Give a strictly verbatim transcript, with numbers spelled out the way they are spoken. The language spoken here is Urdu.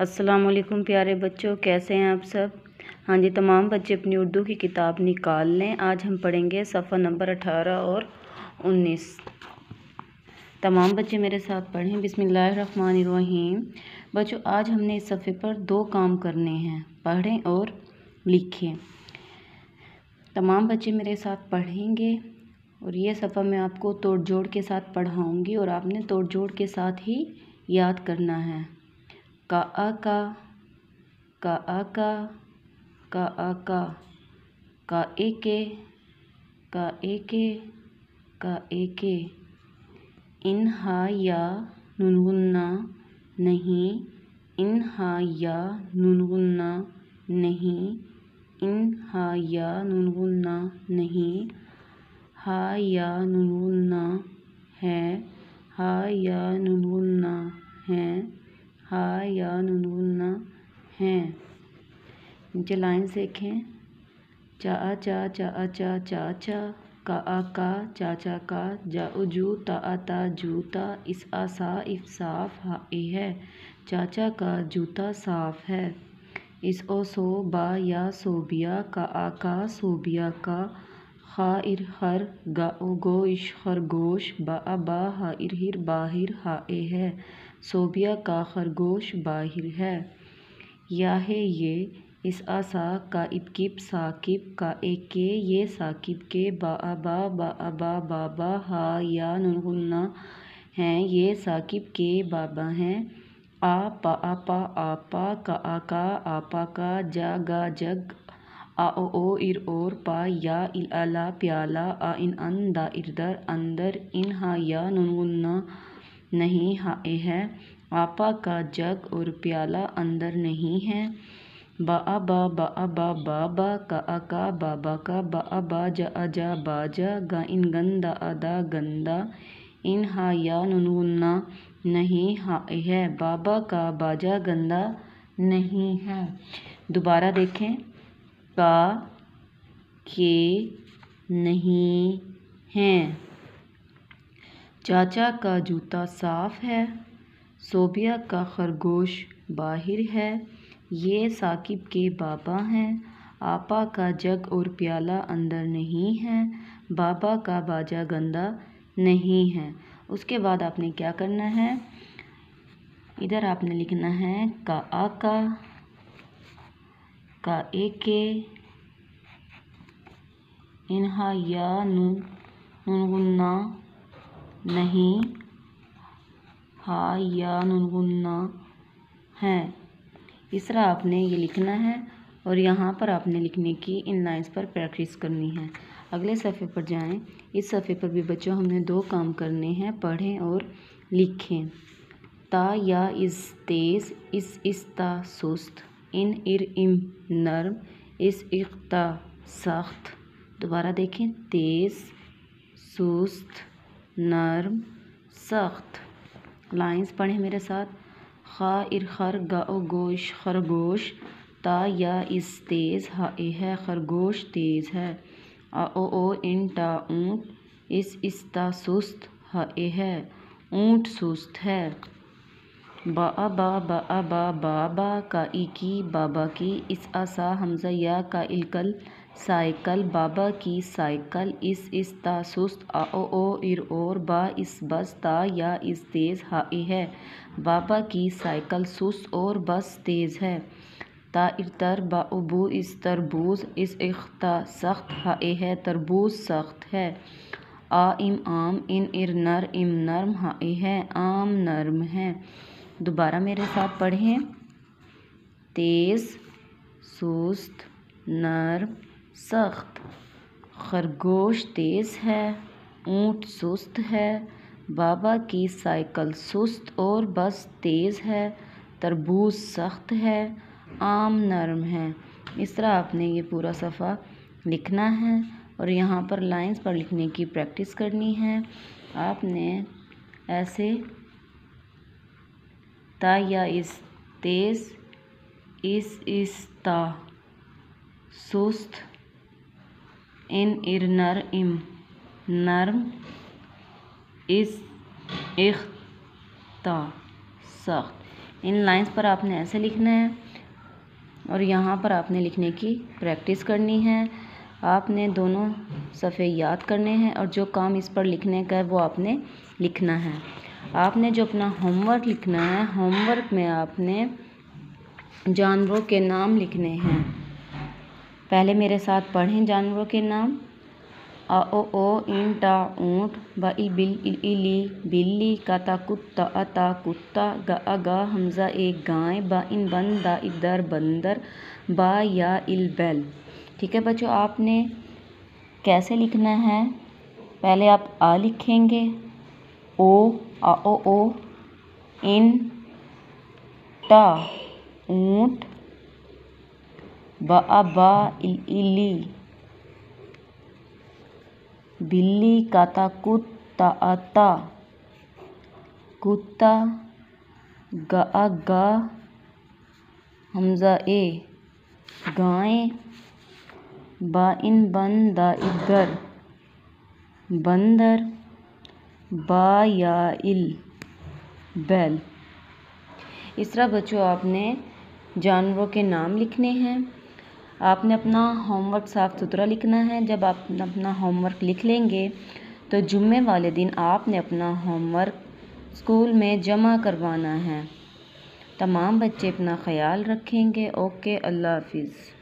السلام علیکم پیارے بچوں، کیسے ہیں آپ سب؟ ہاں جی، تمام بچے اپنی اردو کی کتاب نکال لیں۔ آج ہم پڑھیں گے صفحہ نمبر اٹھارہ اور انیس۔ تمام بچے میرے ساتھ پڑھیں۔ بسم اللہ الرحمن الرحیم۔ بچوں، آج ہم نے اس صفحے پر دو کام کرنے ہیں، پڑھیں اور لکھیں۔ تمام بچے میرے ساتھ پڑھیں گے اور یہ صفحہ میں آپ کو توڑ جوڑ کے ساتھ پڑھاؤں گی اور آپ نے توڑ جوڑ کے ساتھ ہی یاد کرنا ہے۔ کا آ کا کا آ کا کا آ کا کا اے کے کا اے کے کا اے کے ان ہا یا نون غنہ نہیں، ان ہا یا نون غنہ نہیں، ان ہا یا نون غنہ نہیں، ہا یا نون غنہ ہے، ہا یا نون غنہ ہے، ہا یا نون غنہ ہیں۔ نیچے لائنز دیکھیں۔ چا آ چا چا آ چا چا چا کا آ کا چا چا کا جا او جو تا آ تا جوتا اس آ سا اف صاف ہا اے ہے، چاچا کا جوتا صاف ہے۔ اس او سو با یا صوبیا کا آ کا صوبیا کا، خا ار خر گا او گوش خرگوش با آ با ہا ار ہر باہر ہا اے ہے، صوبیا کا خرگوش باہر ہے۔ یا ہے یہ اس آ سا کا اب کب ثاقب کا اے کے یہ ثاقب کے، با آ با با آ با بابا ہا یا نون غنہ ہیں، یہ ثاقب کے بابا ہیں۔ آ پا آ پا آپا کا آ کا آپا کا، جا گا جگ آ او او ار اور، پا یا ال الا پیالہ، آ ان ان دا ار در اندر، ان ہا یا نون غنہ نہیں ہا اے ہے، آپا کا جگ اور پیالہ اندر نہیں ہے۔ با آ با با آ با بابا کا آ کا بابا کا، با آ با جا آ جا باجا، گا ان گن دا آ دا گندا، ان ہا یا نون غنہ نہیں ہا اے ہے، بابا کا باجا گندا نہیں ہے۔ دوبارہ دیکھیں۔ کا کے نہیں ہیں، چاچا کا جوتا صاف ہے، صوبیا کا خرگوش باہر ہے، یہ ثاقب کے بابا ہیں، آپا کا جگ اور پیالہ اندر نہیں ہے، بابا کا باجا گندا نہیں ہے۔ اس کے بعد آپ نے کیا کرنا ہے؟ ادھر آپ نے لکھنا ہے کا آ کا کا اے کے ان ہا یا نون غنہ نہیں، ہا یا نون غنہ ہیں۔ اس طرح آپ نے یہ لکھنا ہے اور یہاں پر آپ نے لکھنے کی ان لائنز پر پریکٹس کرنی ہے۔ اگلے صفحے پر جائیں۔ اس صفحے پر بھی بچوں ہم نے دو کام کرنے ہیں، پڑھیں اور لکھیں۔ تا یا از تیز، اس اس تا سست، ان ار ام نرم، اس اق تا سخت۔ دوبارہ دیکھیں۔ تیز، سست، نرم، سخت۔ لائنز پڑھیں میرے ساتھ۔ خا ار خر گا او گوش خرگوش، تا یا از تیز ہا اے ہے، خرگوش تیز ہے۔ آ او او ان ٹا اونٹ، اس اس تا سست ہا اے ہے، اونٹ سست ہے۔ با آ با با آ با بابا کا ای کی بابا کی، اس آ سا حمزہ یا کا الکل سائیکل، بابا کی سائیکل، اس اس تا سست آ او او ار اور، با اس بس تا یا از تیز ہا اے ہے، بابا کی سائیکل سست اور بس تیز ہے۔ تا ار تر با او بو اس تربوز، اس اخ تا سخت ہا اے ہے، تربوز سخت ہے۔ آ ام آم، ان ار نر ام نرم ہا اے ہے، آم نرم ہے۔ دوبارہ میرے ساتھ پڑھیں۔ تیز، سست، نرم، سخت۔ خرگوش تیز ہے، اونٹ سست ہے، بابا کی سائیکل سست اور بس تیز ہے، تربوز سخت ہے، آم نرم ہے۔ اس طرح آپ نے یہ پورا صفحہ لکھنا ہے اور یہاں پر لائنز پر لکھنے کی پریکٹس کرنی ہے۔ آپ نے ایسے تا یا از تیز، اس اس تا سست، ان ار نر ام نرم، اس اخ تا سخت، ان لائنز پر آپ نے ایسے لکھنا ہے اور یہاں پر آپ نے لکھنے کی پریکٹس کرنی ہے. آپ نے دونوں صفحے یاد کرنے ہیں اور جو کام اس پر لکھنے کا ہے وہ آپ نے لکھنا ہے. آپ نے جو اپنا ہوم ورک لکھنا ہے، ہوم ورک میں آپ نے جانوروں کے نام لکھنے ہیں. پہلے میرے ساتھ پڑھیں جانوروں کے نام. آ او او این ٹا اونٹ، با ال بل ال الی بلی، کا تا کتا اتا کتا، گا آ گا حمزہ ایک گائے، با ان بن دا ادر بندر، با یا ال بیل. ٹھیک ہے بچوں، آپ نے کیسے لکھنا ہے؟ پہلے آپ آ لکھیں گے، او آ او او، ان ٹا اونٹ، با آ با ال الی بلی، کا تا کتا اتا کتا، گا آ گا حمزہ اے گائیں، با ان بن دا ادر بندر، با یا ال بیل. اس طرح بچوں آپ نے جانوروں کے نام لکھنے ہیں. آپ نے اپنا ہوم ورک صاف ستھرا لکھنا ہے. جب آپ اپنا ہوم ورک لکھ لیں گے تو جمعے والے دن آپ نے اپنا ہوم ورک اسکول میں جمع کروانا ہے. تمام بچے اپنا خیال رکھیں گے. اوکے، اللہ حافظ.